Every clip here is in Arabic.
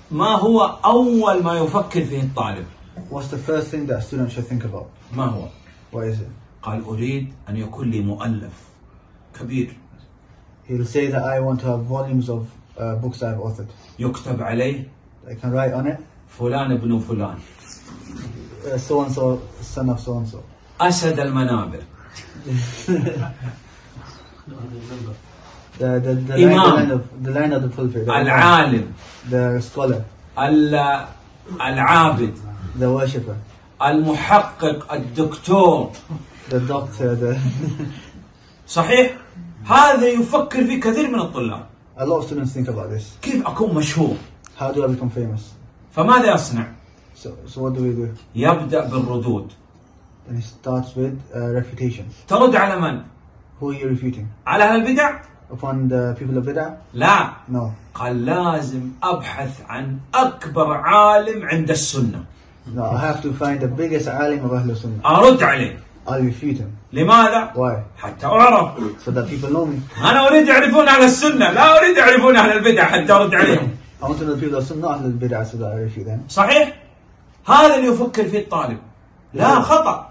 ما هو أول ما يفكر فيه الطالب؟ What's the first thing that a student should think about? ما هو؟ What is it? قال أريد أن يكون لي مؤلف كبير. He'll say that I want to have volumes of books I've authored. يكتب عليه I can write on it, فلان ابن فلان، so and so, son of so and so. أسد المنابر، the line of the pulpit. العالم، The scholar. العابد، The worshipper. المحقق، الدكتور. The doctor. صحيح؟ هذا يفكر فيه كثير من الطلاب. A lot of students think about this. كيف أكون مشهور؟ How do I become famous? فماذا يصنع؟ So what do we do? يبدأ بالردود. And it starts with refutations. ترد على من؟ Who are you refuting? على أهل البدع؟ Upon the people of bid'ah? لا. No. قال لازم أبحث عن أكبر عالم عند السنة. No, I have to find the biggest alim of Ahlul Sunnah. أرد عليه. I'll refute him. لماذا؟ Why? حتى أعرف. So that people know me. أنا أريد يعرفون أهل السنة، لا أريد يعرفون أهل البدع حتى أرد عليهم. I want to know the people of Sunnah, not Ahlul Bid'ah, so that I refute them. صحيح؟ هذا اللي يفكر فيه الطالب. لا، خطأ.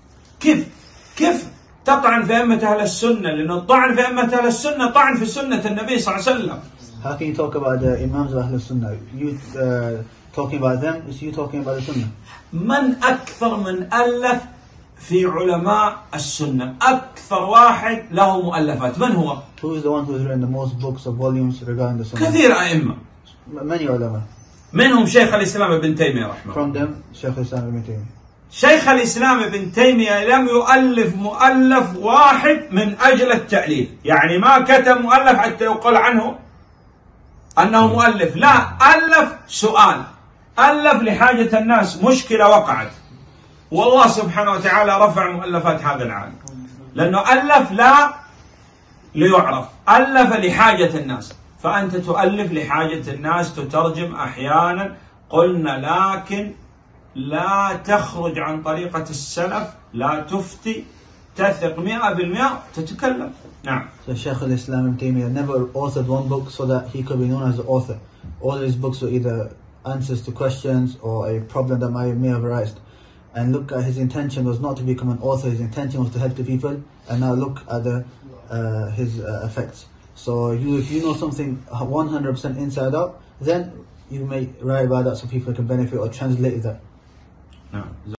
كيف تطعن في أئمة أهل السنة؟ لأنه الطعن في أئمة أهل السنة طعن في سنة النبي صلى الله عليه وسلم. How can you talk about the Imams of Ahlul Sunnah? You talking about them is you talking about the Sunnah. من أكثر من ألف في علماء السنة؟ أكثر واحد له مؤلفات من هو؟ Who is the one who has written the most books or volumes regarding the Sunnah? كثير أئمة. Many ulama. منهم شيخ الإسلام ابن تيمية رحمه الله. From them, Shaykh al-Islam ibn Taymiyyah. شيخ الإسلام ابن تيمية لم يؤلف مؤلف واحد من أجل التأليف، يعني ما كتب مؤلف حتى يقال عنه أنه مؤلف، لا، ألف سؤال، ألف لحاجة الناس، مشكلة وقعت والله سبحانه وتعالى رفع مؤلفات هذا العالم، لأنه ألف لا ليعرف، ألف لحاجة الناس. فأنت تؤلف لحاجة الناس، تترجم أحيانا، قلنا لكن لا تخرج عن طريقة السلف، لا تفتي، تثق 100%، تتكلم. نعم. So Shaykh al-Islam ibn Taymiyyah never authored one book so that he could be known as the author. All of his books were either answers to questions or a problem that may have arisen. And look at his intention was not to become an author, his intention was to help the people. And now look at his effects. So if you know something 100% inside out, then you may write about that so people can benefit or translate that. نعم.